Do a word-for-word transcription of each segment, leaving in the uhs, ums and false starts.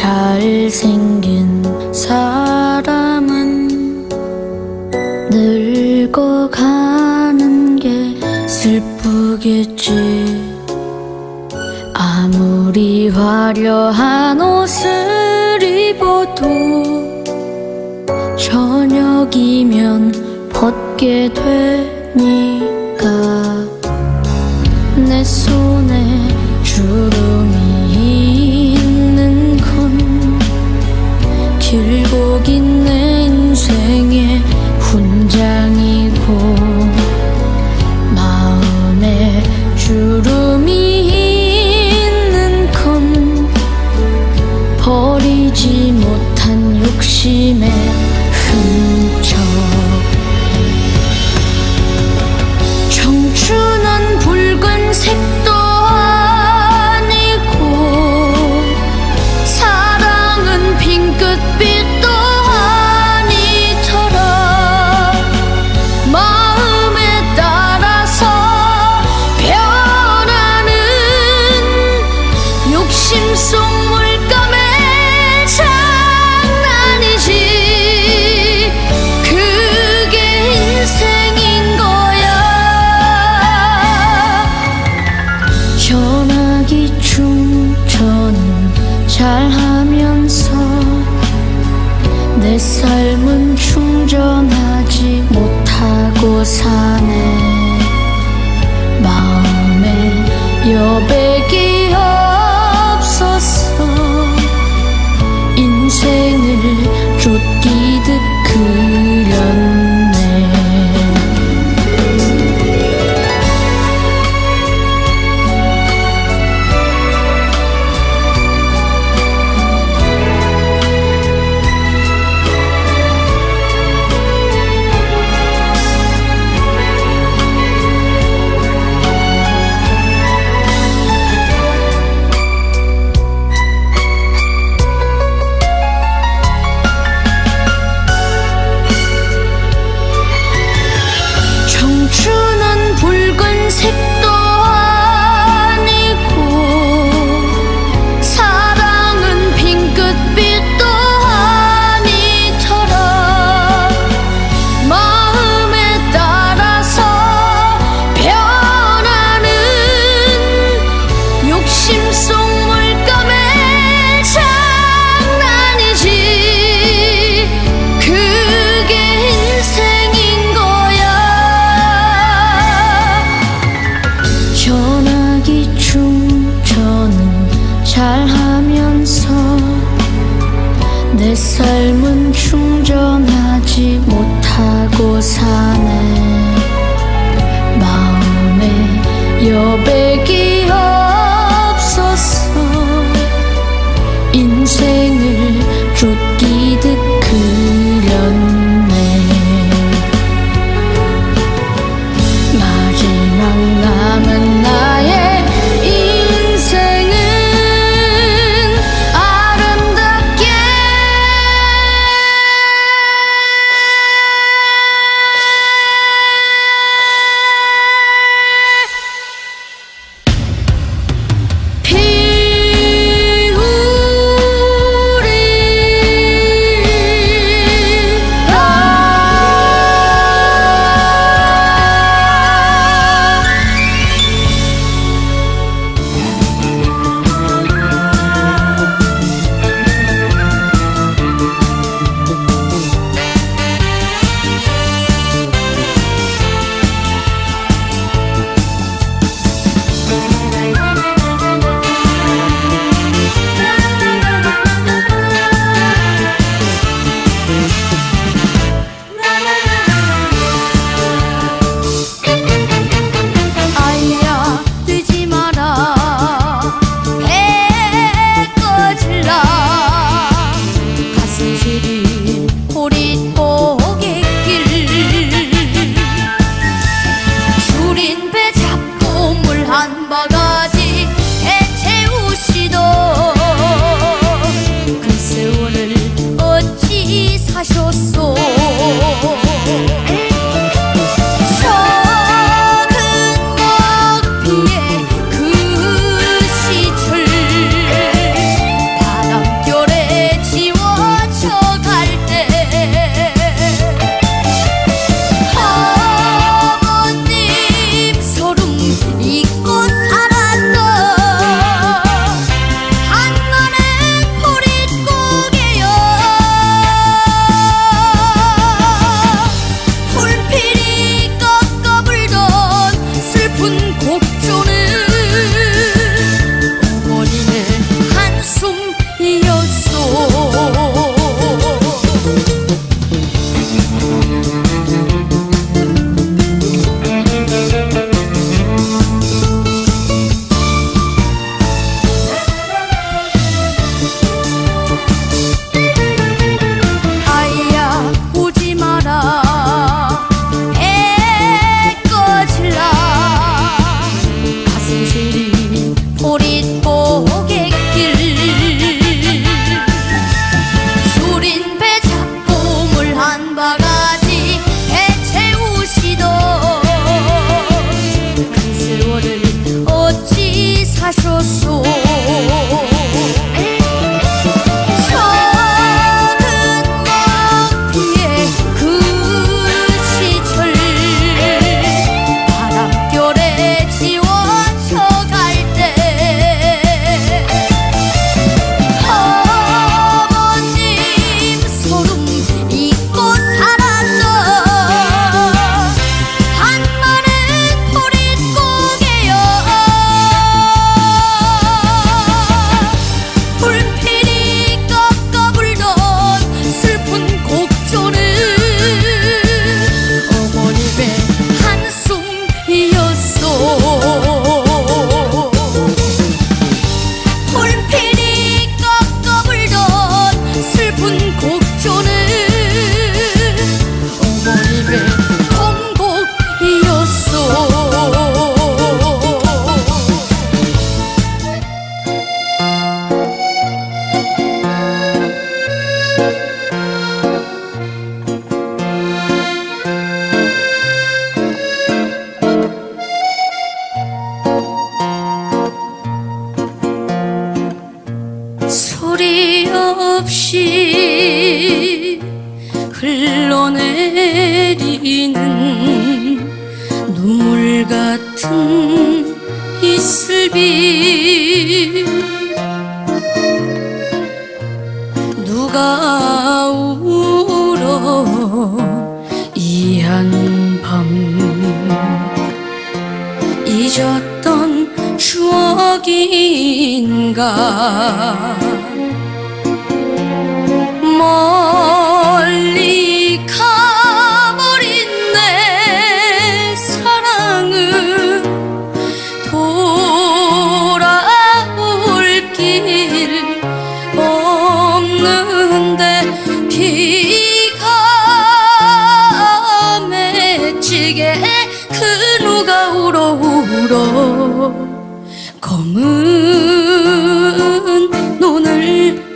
잘생긴 사람은 늙어가는 게 슬프겠지. 아무리 화려한 옷을 입어도 저녁이면 벗게 되니까. 내 손에 주름이 있는 건 길고 긴 내 인생의 훈장이고, 마음에 주름이 있는 건 버리지 못한 욕심의 흠적. 청춘은 붉은색도 아니고 사랑은 핑크빛도 아니더라. 마음에 따라서 변하는 욕심 속 물감의 장난이지. 그게 인생인 거야. 전화기 충전은 잘하면서 내 삶은 충전하지 못하고 사네. 마음에 여백이 없어서 인생을 쫓기듯 그렸네. 청춘은 붉은색도 아니고 사랑은 핑크빛도 아니더라. 마음에 따라서 변하는 욕심 속 물감의 장난이지. 그게 인생인 거야. 전화기 충전은 잘하면서 내 삶은 충전하지 못하고 사네. 마음에 여백이 없어서 인생을 쫓기듯 그렸네. 마지막 남은 나의 인생은 아름답게 피우리. 하염없이 흘러내리는 눈물 같은 이슬비 누가 울어 이 한밤 잊었던 추억인가 멀리 가버린 내 사랑은 돌아올 길 없는데 비가 맺히게 그 누가 울어 울어 검은 눈을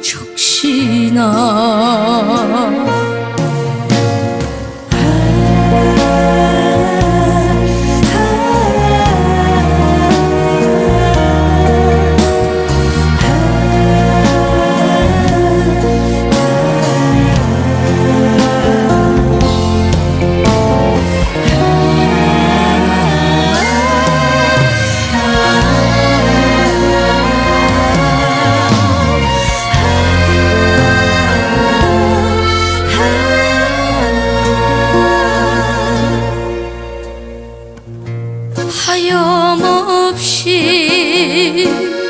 적시나 하염없이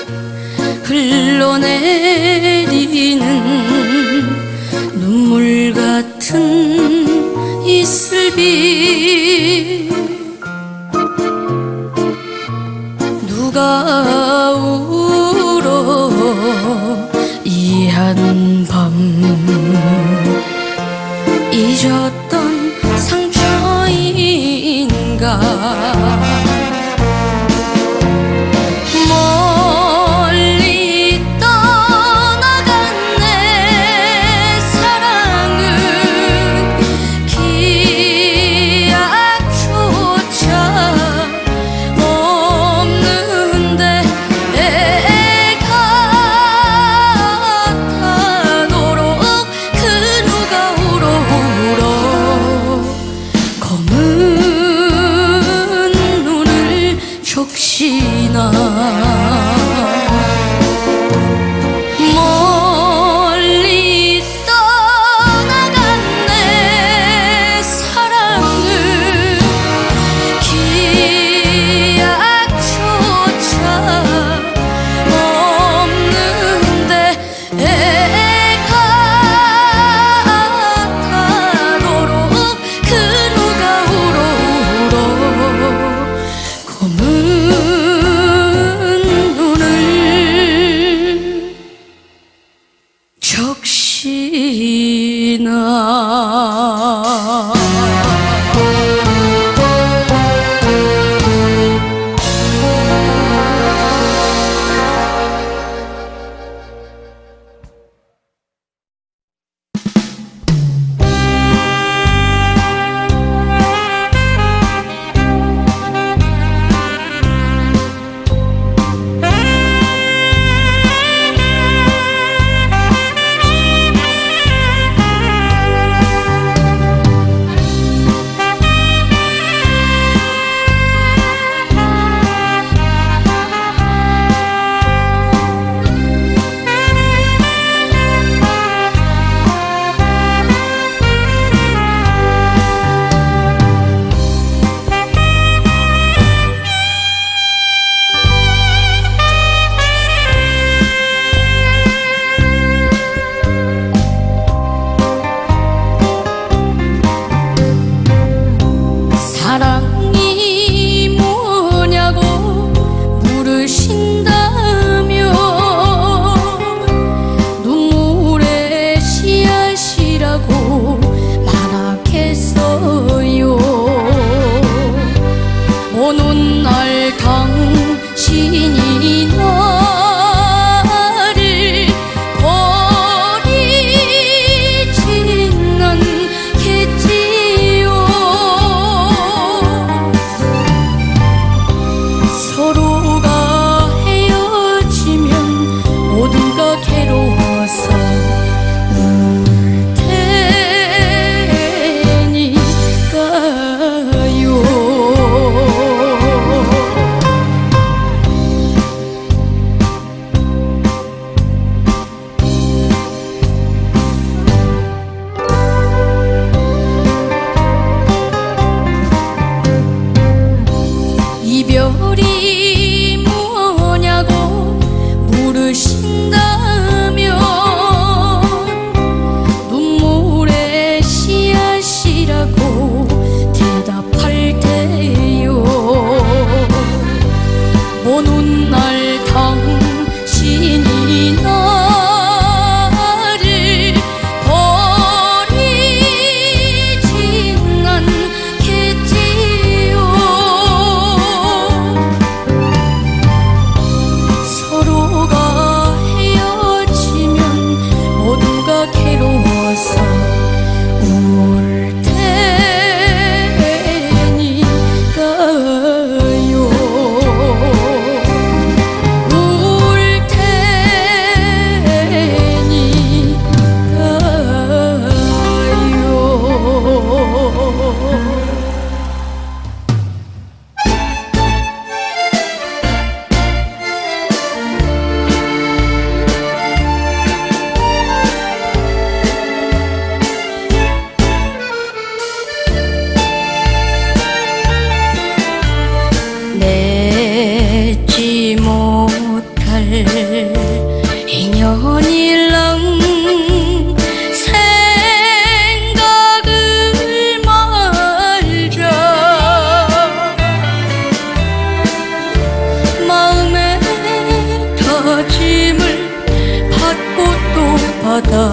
흘러내리는 눈물 같은 이슬비 누가 울어 이 한밤 잊었던 상처인가 멀리 떠나간 내 사랑은 기약조차 없는데 애가 타도록 그 누가 울어 울어 검은 눈을 적시나 멀리 떠나간 내 사랑은 기약조차 없는데 애가 타도록 그 누가 울어 울어 검은 눈을 적시나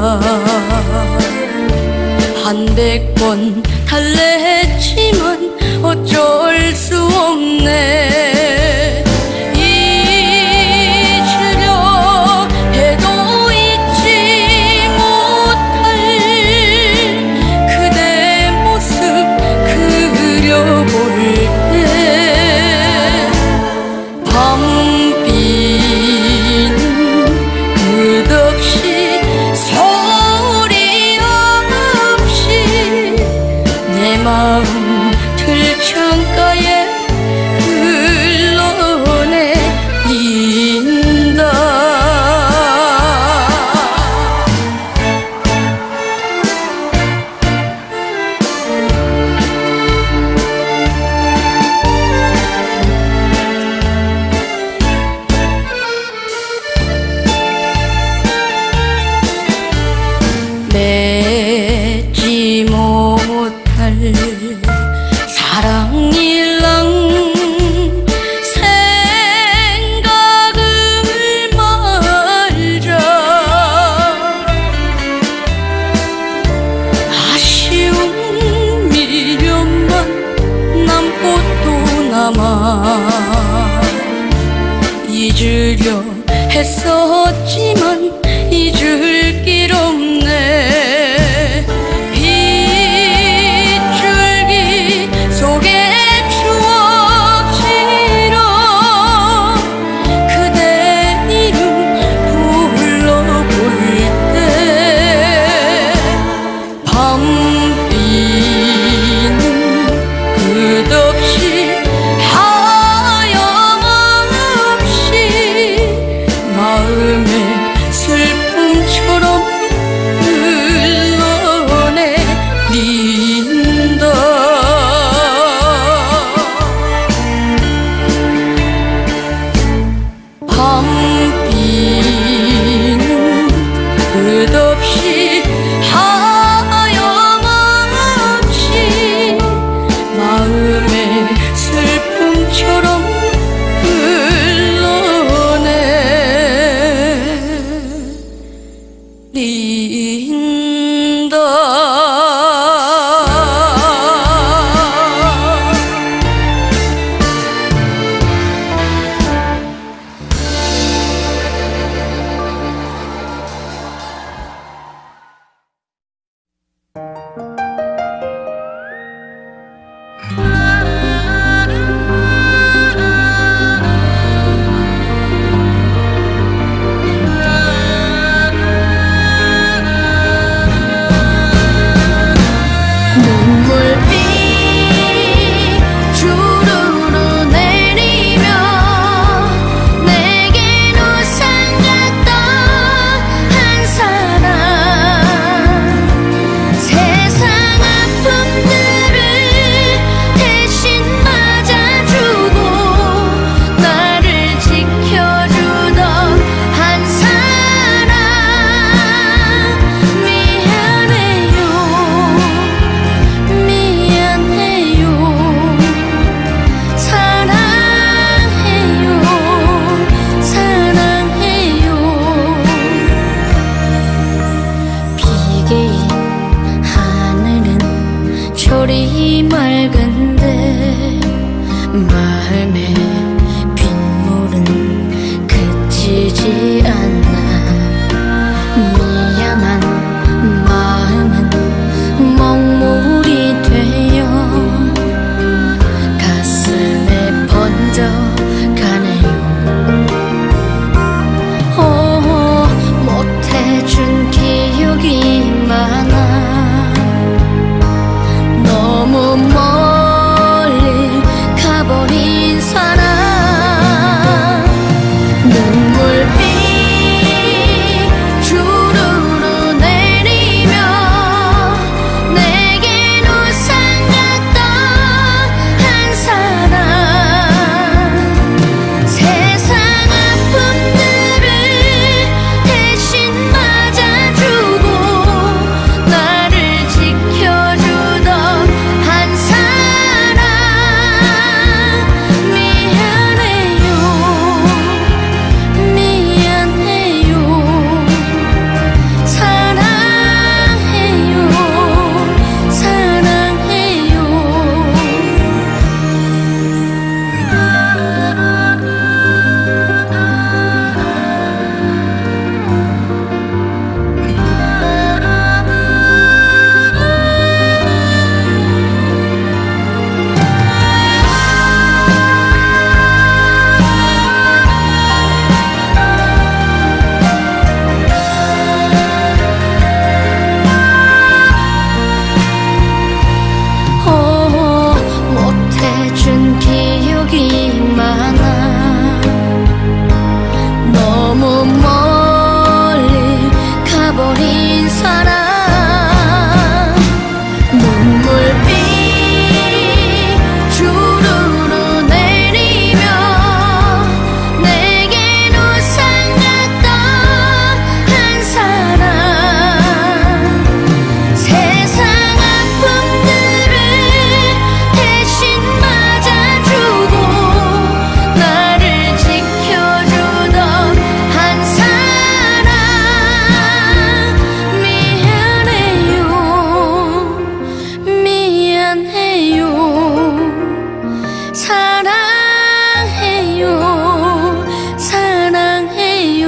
한백 번 달랬지만 어쩔 수 없네. 잊으려 해도 잊지 못할 그대 모습 그려볼 때 밤비는 끝없이 소리 없이 내 마음 들창가에 흘러내린다. 맺지 못할 사랑일랑 생각을 말자. 아쉬운 미련만 남고 또 남아. 잊으려 했었지만 잊을 길 없네. 빗줄기 속에 추억지러 그대 이름 불러볼 때 밤비는 끝없이 하염없이 마음에 슬픔처럼 흘러내린다. 밤비는 끝없이 하염없이 마음에 슬픔처럼 흘러내린다. 철이 맑은데 마음에 빗물은 그치지 않나. 미안한 마음은 먹물이 되어 가슴에 번져가네요. 오, 못해준 기억이 많아. 너무 멀리 가버린 사람. 눈물비 주르르 내리며 내겐 우산 같던 한 사람. 세상 아픔들을 대신 맞아주고 사랑 눈물비 주르르 내리며 내겐 우산 같던 한 사람 세상 아픔들을 대신 맞아주고 나를 지켜주던 한 사람 미안해요 미안해요 사랑해요 사랑해요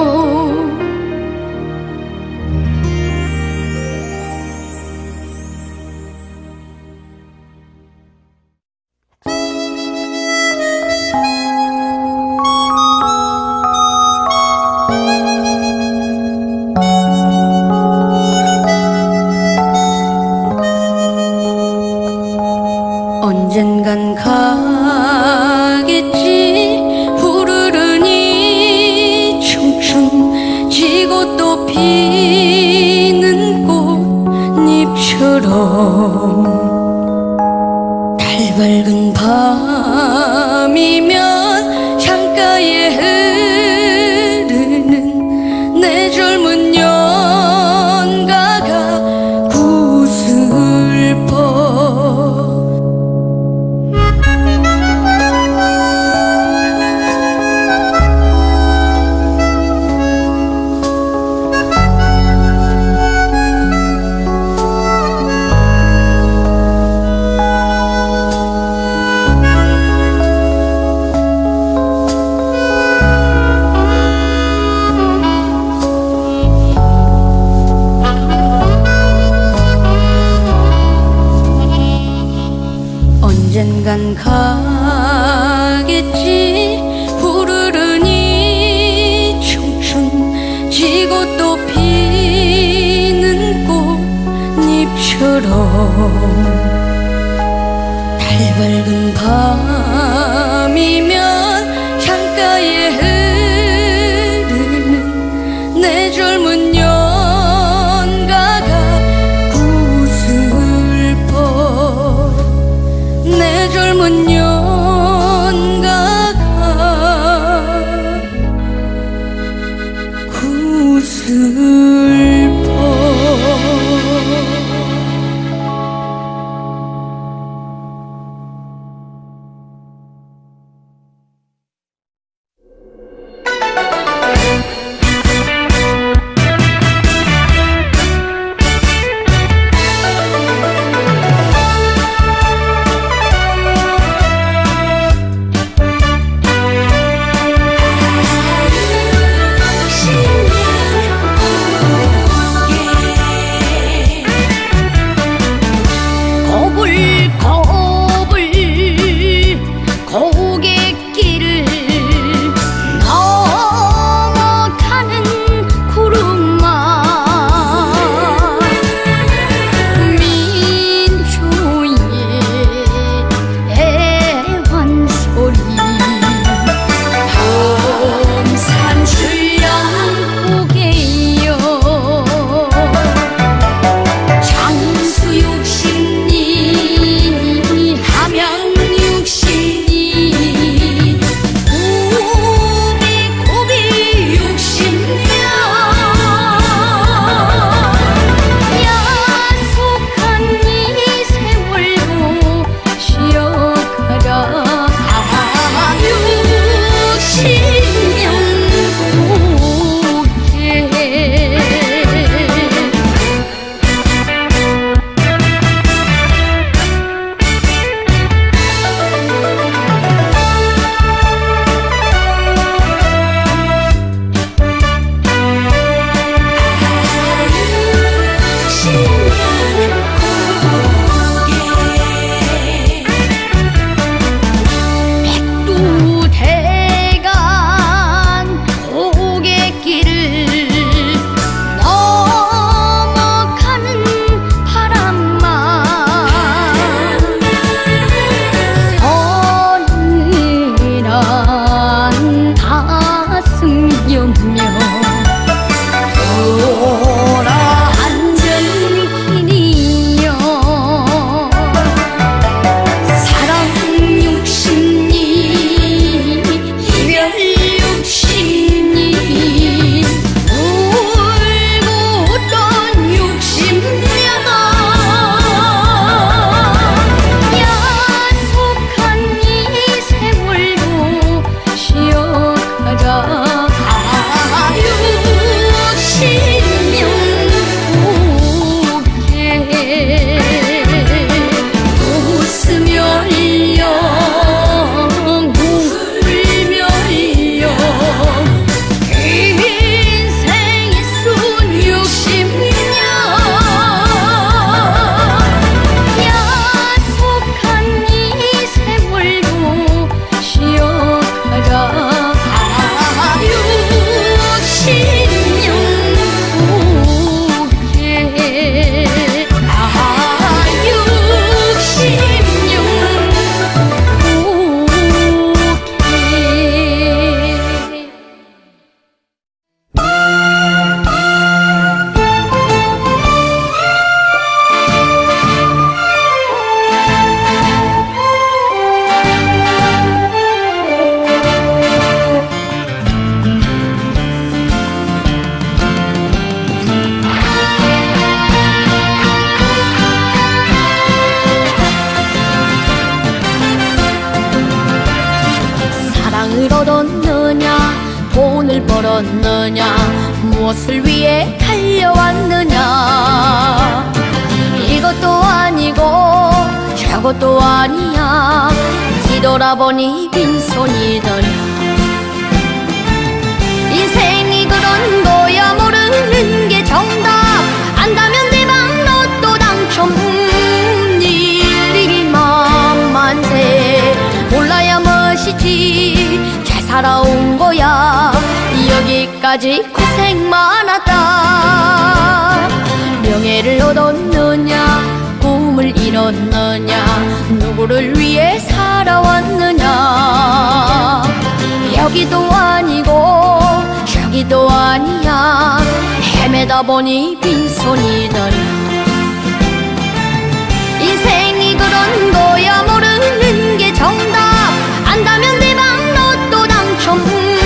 언젠간 가겠지 푸르르니 춤춘 지고 또 피는 꽃잎처럼 달 밝은 밤이면 창가에 흐르는 내 젊은 연가가 구슬퍼 언젠간 가겠지 푸르르니 춤춘 지고 또 피는 꽃잎처럼 달 밝은 밤이면 창가에 흐르는 내 젊은 연가가 구슬퍼 내 젊은 연가가 구슬퍼 무엇을 위해 달려왔느냐. 이것도 아니고 저것도 아니야. 뒤돌아보니 빈손이더냐. 인생이 그런 거야. 모르는 게 정답. 안다면 대박 로또 당첨. 일일만 만세. 몰라야 멋이지. 잘 살아온 거야. 여기까지 고생 많았다. 명예를 얻었느냐, 꿈을 이뤘느냐, 누구를 위해 살아왔느냐. 여기도 아니고 저기도 아니야. 헤매다 보니 빈손이더냐. 인생이 그런 거야. 모르는 게 정답. 안다면 대박 로또 당첨.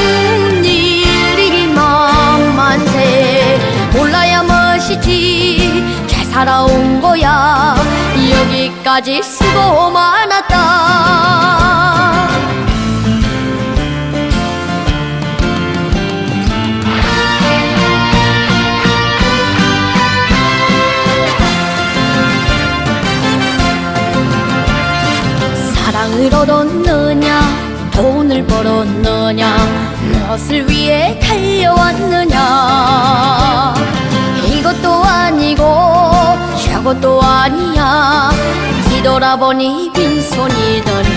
일일만 만세. 몰라야 멋이지. 잘 살아온 거야. 여기까지 수고 많았다. 사랑을 얻었느냐, 돈을 벌었느냐, 무엇을 위해 달려왔느냐. 이것도 아니고 저것도 아니야. 뒤돌아보니 빈손이더냐.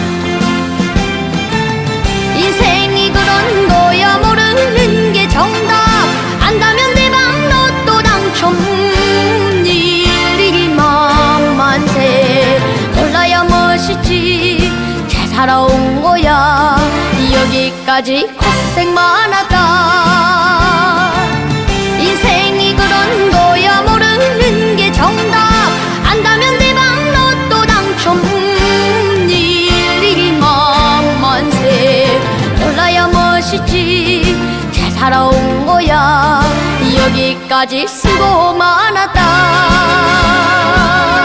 인생이 그런 거야. 모르는 게 정답. 안다면 대박 로또 당첨. 일일만 만세. 몰라야 멋이지. 잘 살아온 거야. 여기까지 고생 많았다. 인생이 그런 거야. 모르는 게 정답. 안다면 대박 로또 당첨. 일일만 만세. 몰라야 멋이지. 잘 살아온 거야. 여기까지 수고 많았다.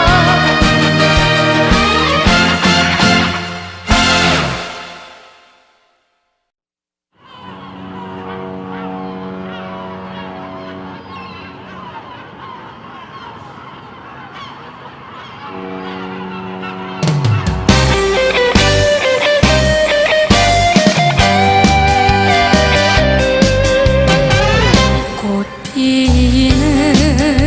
꽃 피는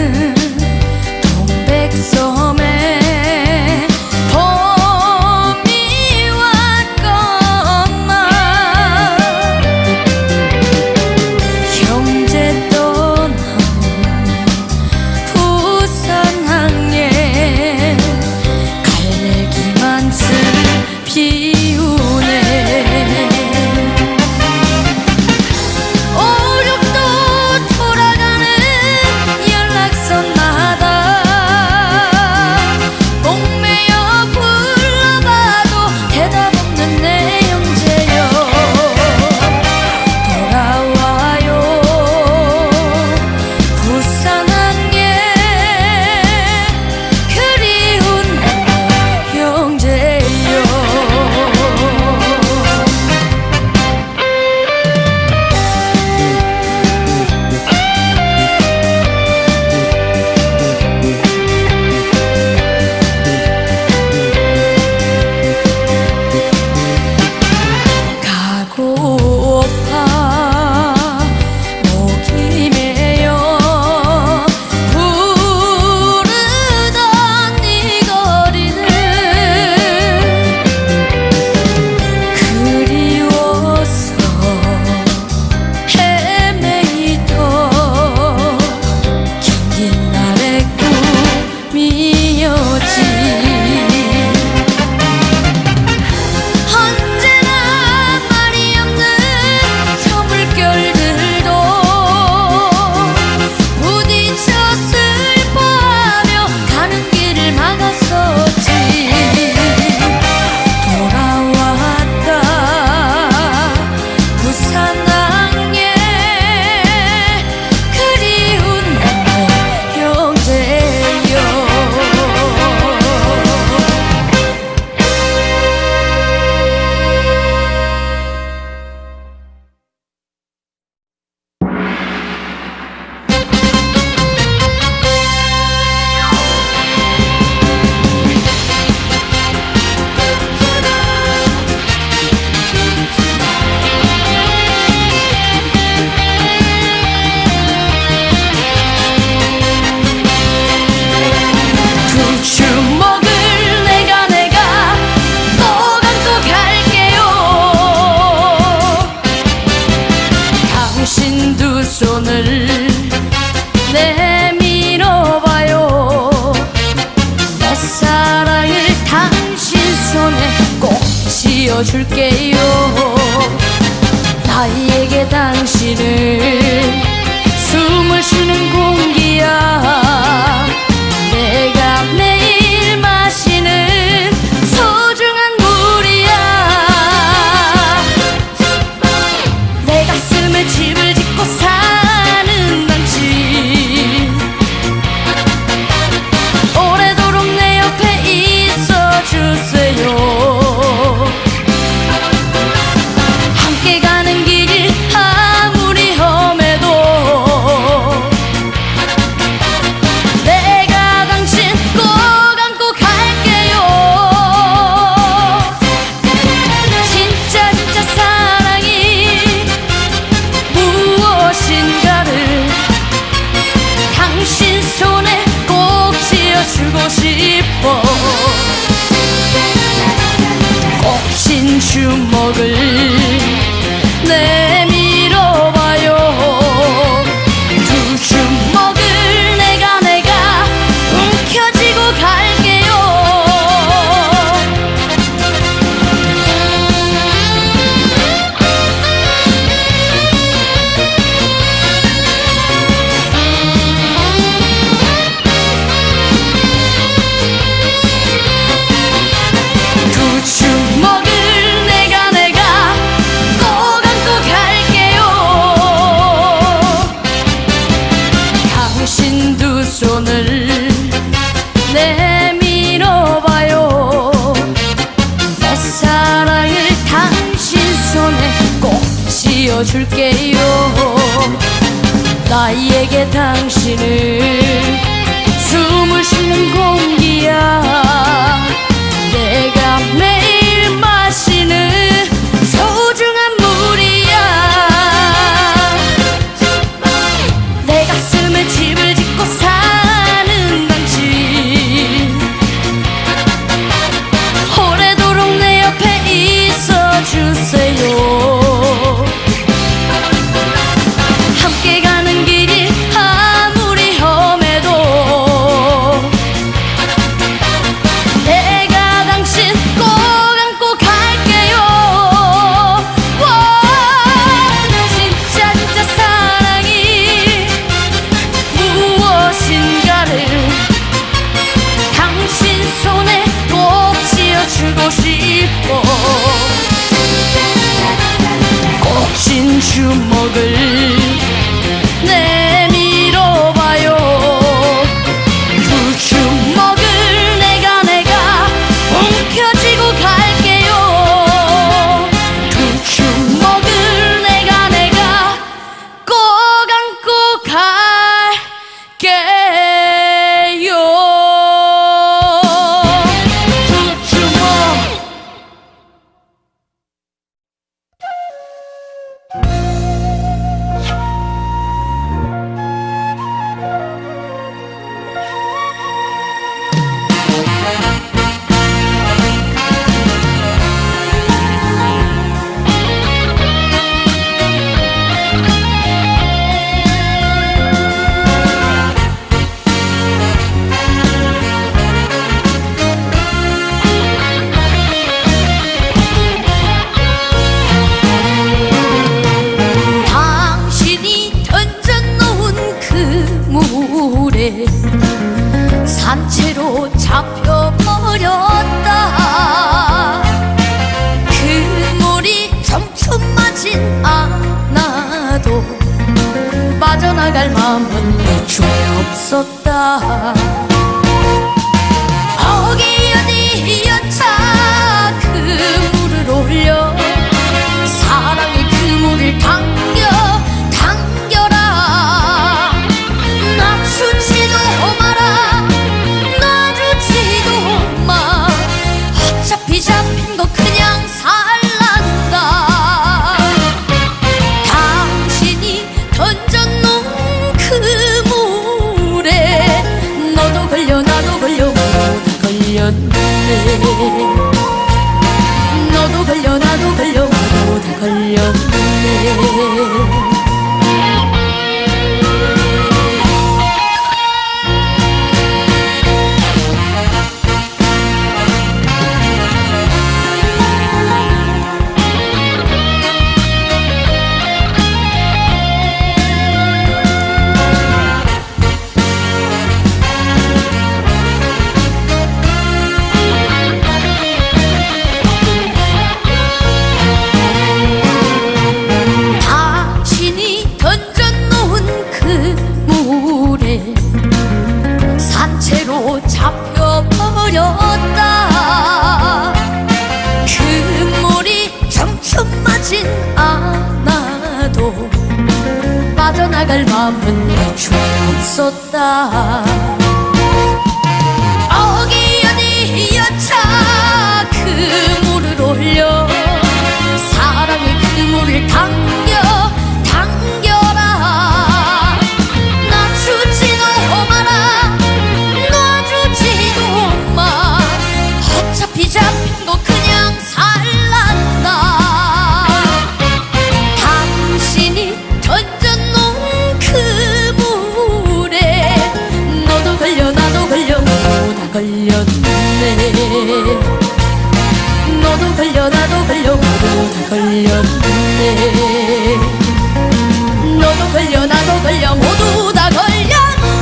씌워줄게요. 나에게 당신은 숨을 쉬는 공기야. 내가 매일 마시는 소중한 물이야. 내 가슴에 집을 짓고 사는 당신, 오래도록 내 옆에 있어주세요. 함께 가는 길 아무리 험해도 내가 당신 꼭 안고 갈게요. 진짜 진짜 사랑이 무엇인가를 당신 손에 꼭 쥐어주고 싶어. 꼭 쥔 주먹을 내밀어봐요. 두 주먹을 내가 내가 움켜쥐고 갈게요. 두 주먹을 내가 내가 꼭 안고 갈게요. 당신 두 손을 내밀어봐요. 내 사랑을 당신 손에 꼭 쥐어줄게요. 나에게 당신은 숨을 쉬는 공기야. 내가 매일 마시는 소중한 물이야. 내 가슴에 집을 짓고 사는 당신, 오래도록 내 옆에 있어주세요. 함께 가는 길 아무리 험해도 내가 당신 꼭 안고 갈게요. 와, 진짜 진짜 사랑이 무엇인가를 당신 손에 꼭 쥐어주고 싶어. 꼭 쥔 주먹을 내밀어봐요. 두 주먹을 내가 내가 움켜쥐고 갈게요. 두 주먹을 내가 내가 꼭 안고 갈게요. 두 주먹. 당신이 던져놓은 그 물에 산채로 잡혀버렸다. 그 물이 촘촘하진 않아도 빠져나갈 마음은 애초에 없었다. 어기 어디여차 그 물을 올려 사랑의 그 물을 당겨 당겨라. 놔주지도 마라 놔주지도 마. 어차피 잡힌 거 그냥 살란다. 당신이 던져놓은 그 물에 너도 걸려 나도 걸려 모두 다 걸렸네. 너도 걸려 나도 걸려 모두 다 걸렸네. 또 잡혀버렸다. 그물이 춤춤 맞진 않아도 빠져나갈 맘은 애초에 없었다. 어기연이 여차 그물을 올려 사랑의 그물을 당겨 당겨라. 놔주지도 마라 놔주지도 마. 어차피 잡힌 거 그냥 살란다. 당신이 던져놓은 그물에 너도 걸려 나도 걸려 모두 다 걸렸네. 너도 걸려 나도 걸려 모두 다 걸렸네. 너도 걸려 나도 걸려 모두 다 걸렸네.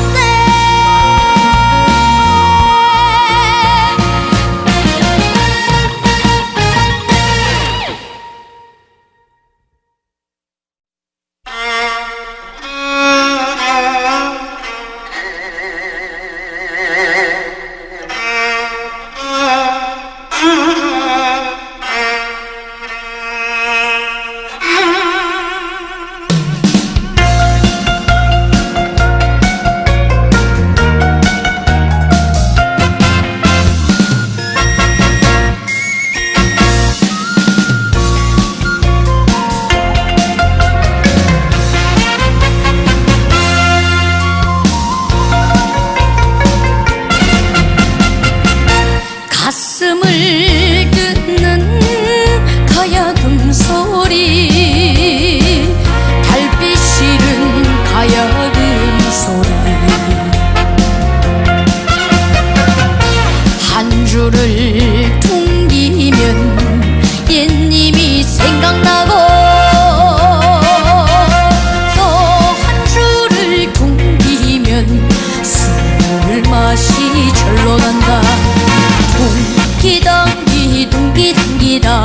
가슴을 뜯는 가야금 소리 달빛 실은 가야금 소리 한 줄을 퉁기면 옛님이 생각나고 또 한 줄을 퉁기면 술 맛이 절로 난다. 둥기덩기 둥기둥기다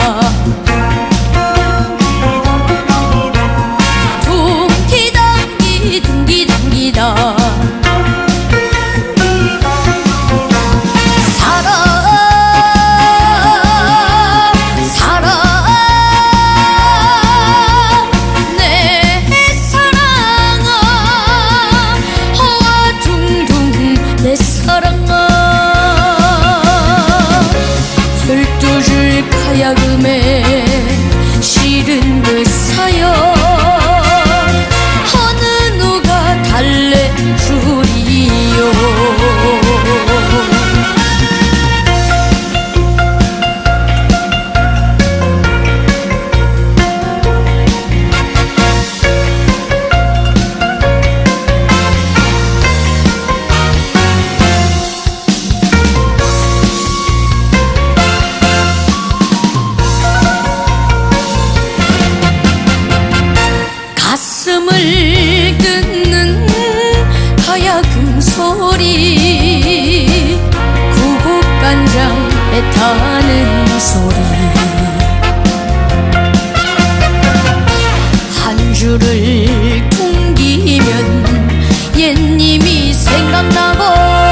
둥기덩기 둥기둥기다. 사랑 사랑 내 사랑아 허와 둥둥 내 사랑아. 열두 줄 가야금에 실은 그 사연 어느 누가 달래주리요. 가슴을 뜯는 가야금 소리 구곡간장 애타는 소리 한 줄을 퉁기면 옛님이 생각나고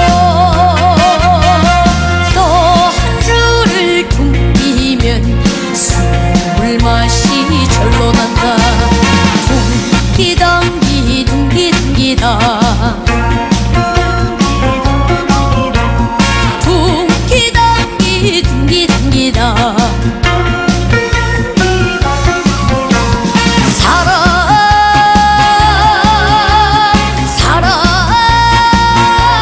또 한 줄을 퉁기면 술 맛이 절로 난다. 둥기덩기 둥기둥기다 둥기덩기 둥기둥기다. 사랑 사랑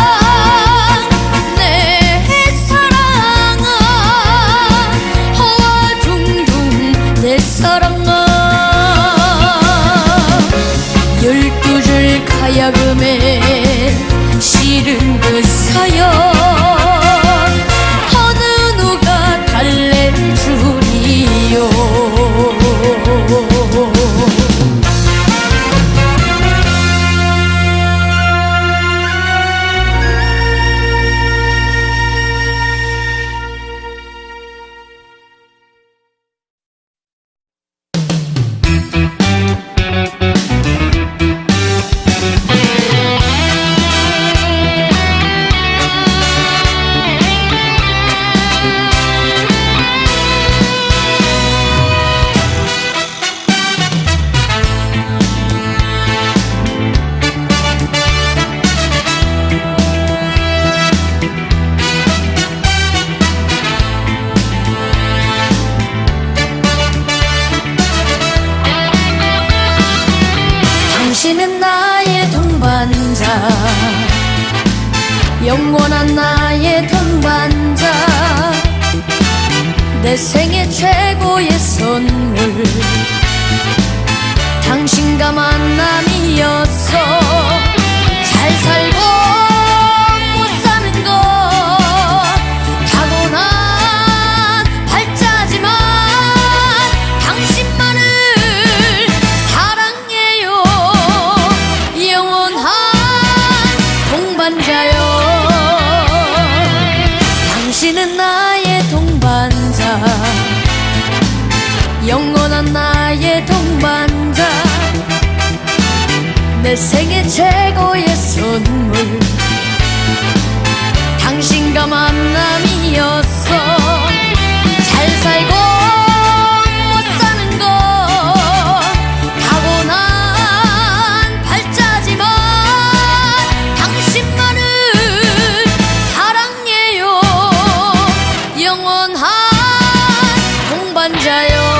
영원한 나의 동반자, 내 생애 최고의 선물, 당신과 만남이었어. 잘 살고 못 사는 것 타고난 발자지만 당신만을 사랑해요. 영원한 동반자요. 당신은 나의 동반자, 영원한 나의 동반자, 내 생애 최고의 선물, 당신과 만남이었어. 잘 살고 못 사는 것 타고난 발자지만 당신만을 사랑해요. 영원한 동반자요.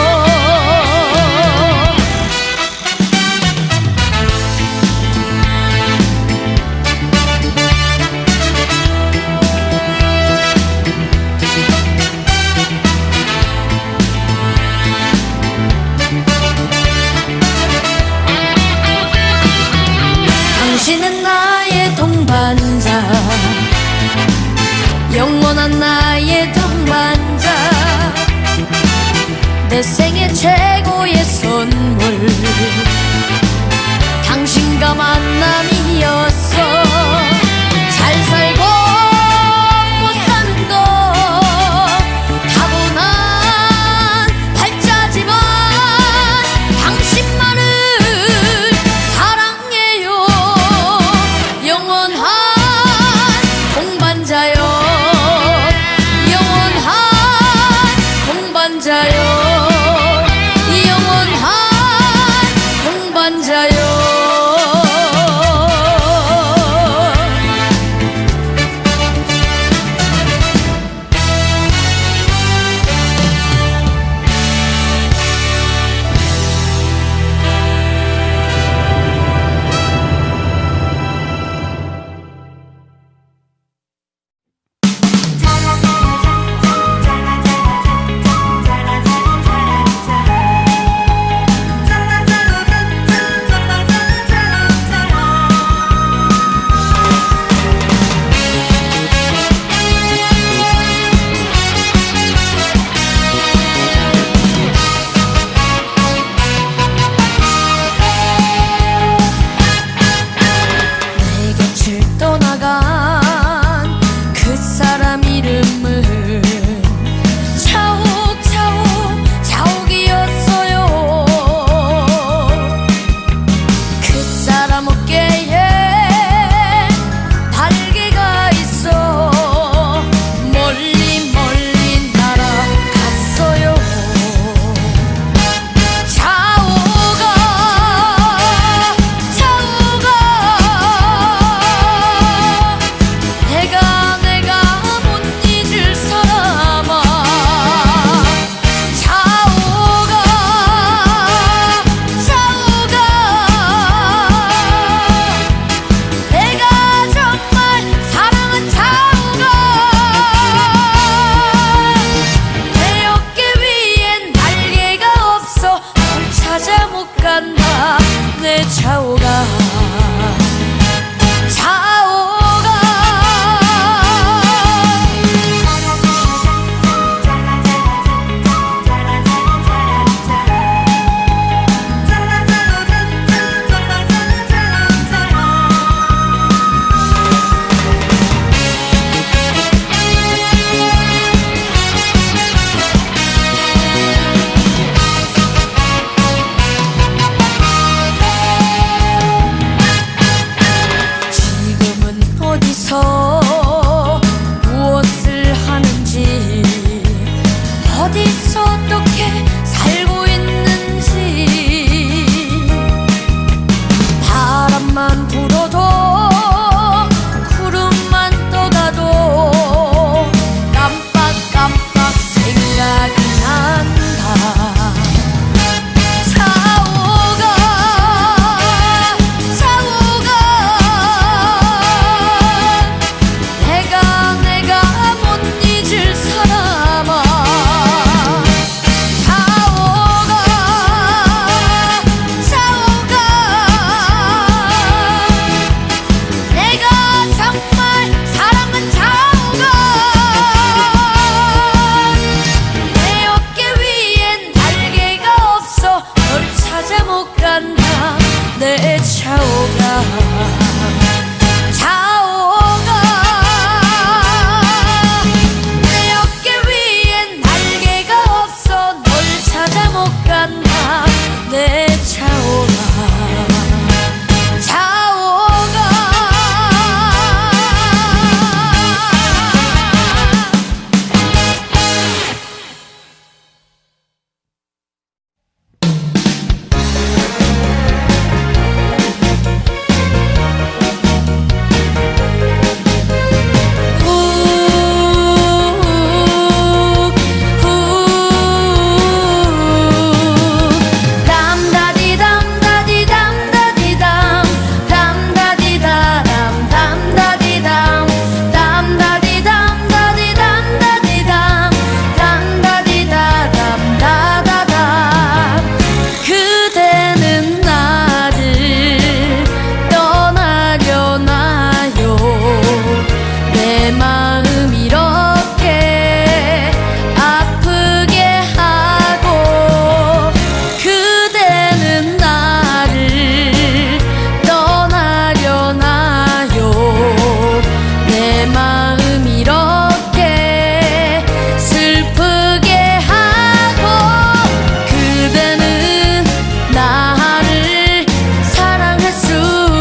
가끔 이렇게 슬프게 하고 그대는 나를 사랑할 수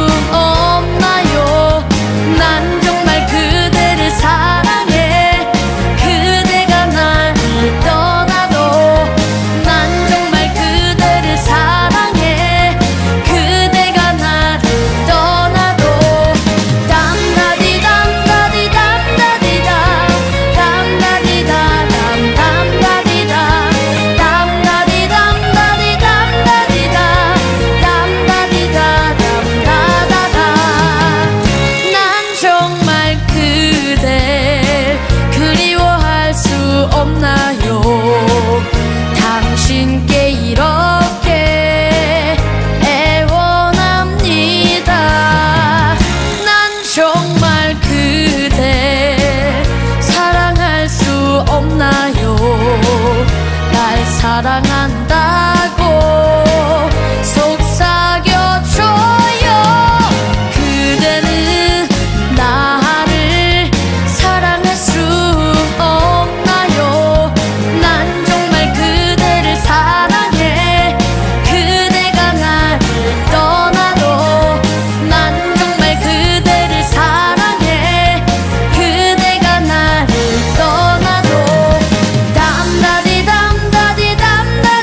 없나요? 난 정말 그대를 사랑해. 그대가 나를 떠나도 난 정말 그대를 사랑해. 그대가 나를 떠나도 담다디 담다디 담다디다 담다디다 담담다디다 담다디 담다디 담다디다 담다디다 담다다다. 난 정말 그댈 그리워할 수 없나요? 당신께 이렇게 애원합니다. 난 정말 그댈 사랑할 수 없나요? 날 사랑한다고 속삭여줘요. 그대는 나를 사랑할 수 없나요? 난 정말 그대를 사랑해. 그대가 나를 떠나도 난 정말 그대를 사랑해. 그대가 나를 떠나도 담다디 담다디 담다디다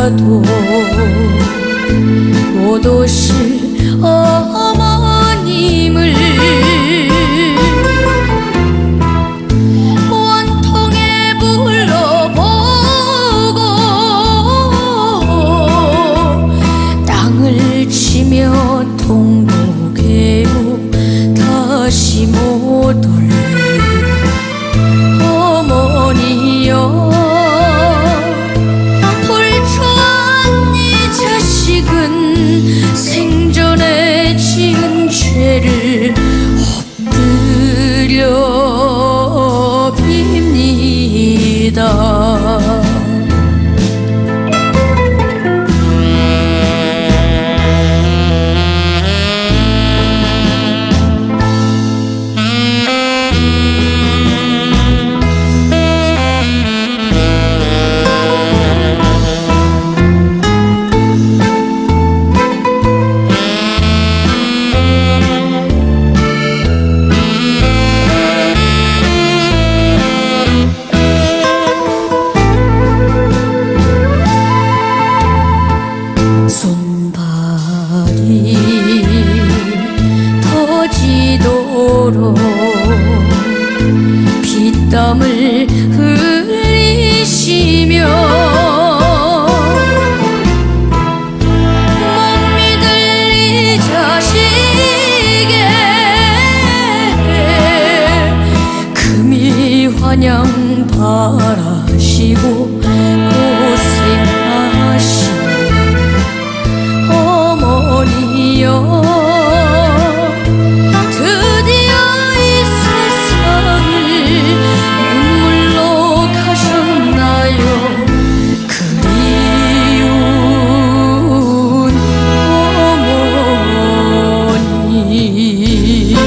가도 못 오실 어머님을 원통에 불러보고 땅을 치며 통곡해요. 다시 못 올 어머니여, 불초한 이 자식은 생전에 지은 죄를 엎드려 빕니다. 손발이 터지도록 피땀을 흘리시며 못 믿을 이 자식의 금이 환영 바라시고 고생하시 어머니여, 드디어 이 세상을 눈물로 가셨나요. 그리운 어머니.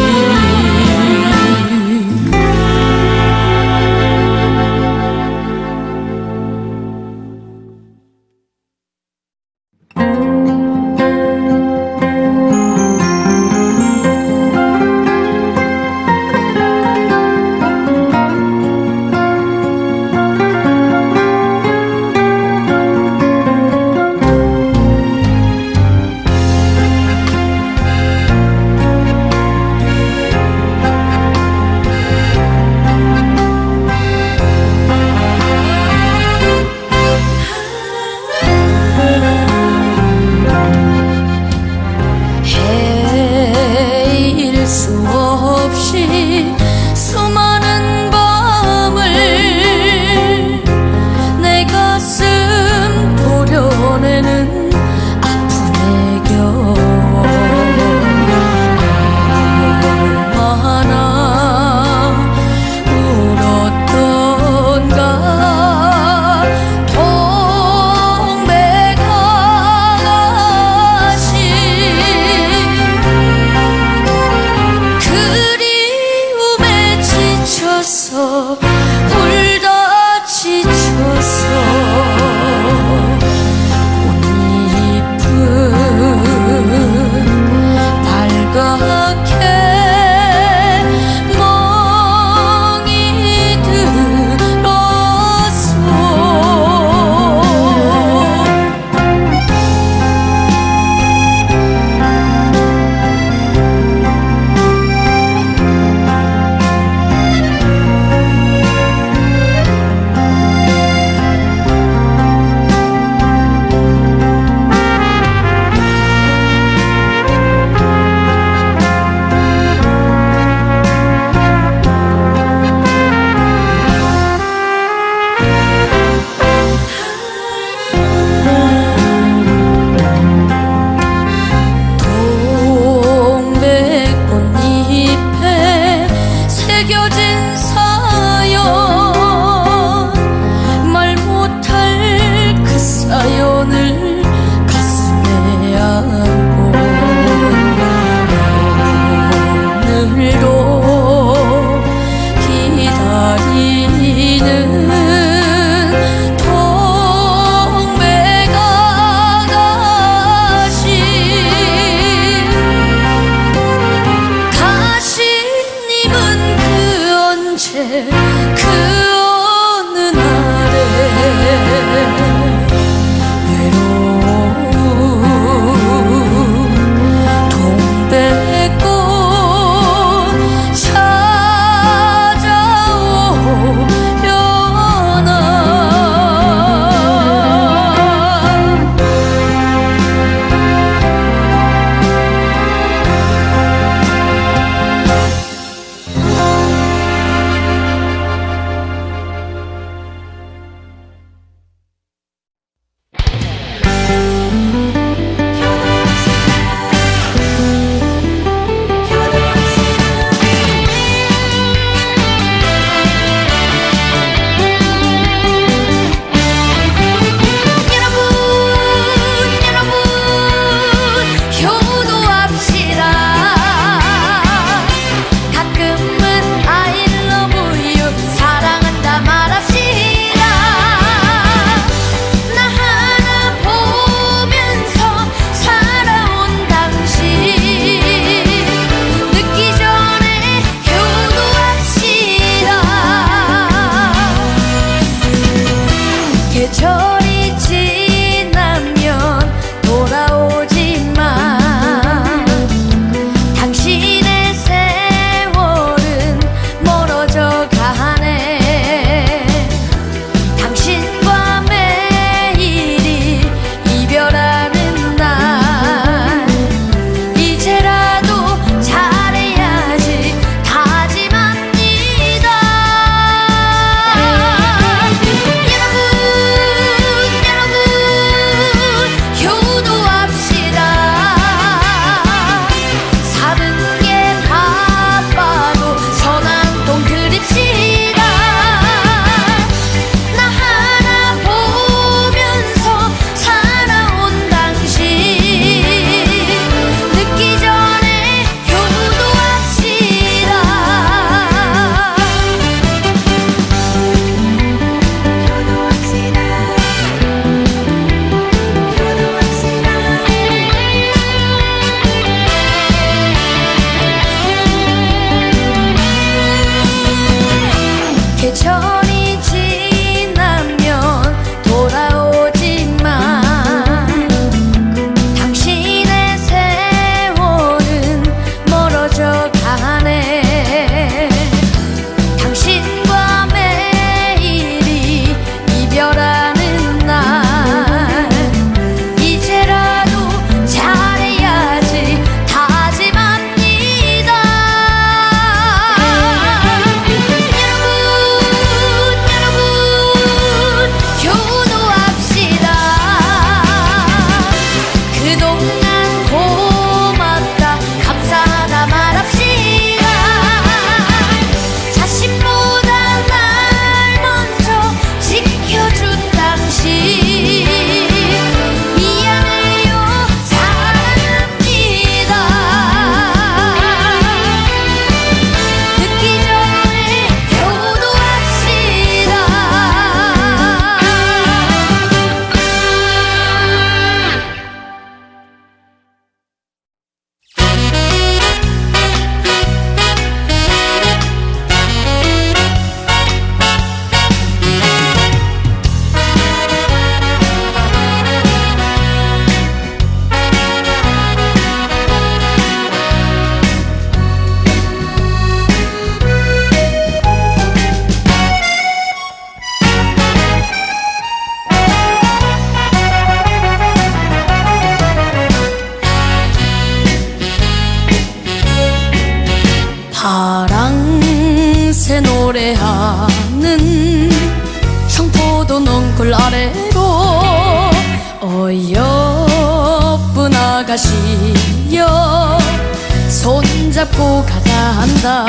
아가씨여 손잡고 가자 한다.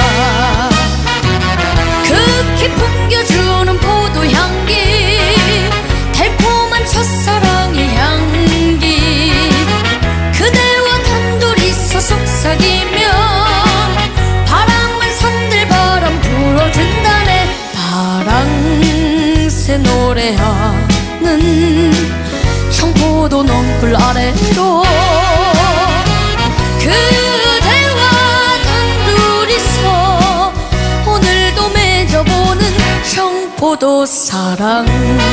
극히 풍겨주는 포도향기 달콤한 첫사랑의 향기 그대와 단둘이서 속삭이며 바람을 산들바람 불어준다네. 파랑새 노래하는 청포도 넝쿨 아래로 그대와 단둘이서 오늘도 맺어보는 청포도 사랑.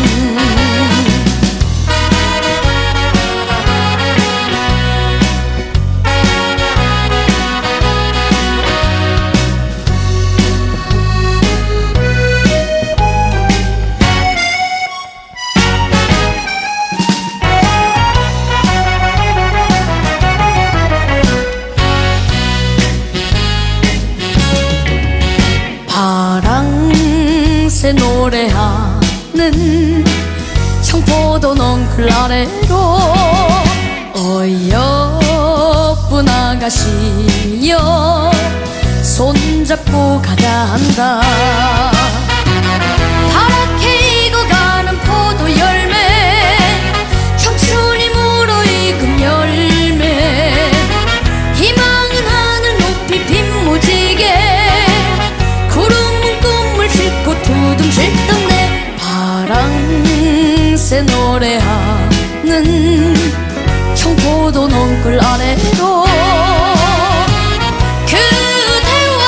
파랑새 노래하는 청포도 넝쿨 아래로 어여쁜 아가씨여 손잡고 가자 한다. 파랗게 익어가는 포도 열매 청춘이 물어익은 열매 희망은 하늘 높이 빗무지게 구름은 꿈을 싣고 두둥실던데. 파랑새 노래하는 청포도 넝쿨 아래로 그대와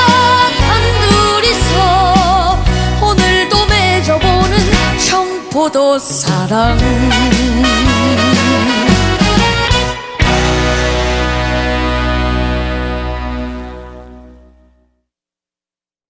단둘이서 오늘도 맺어보는 청포도 사랑.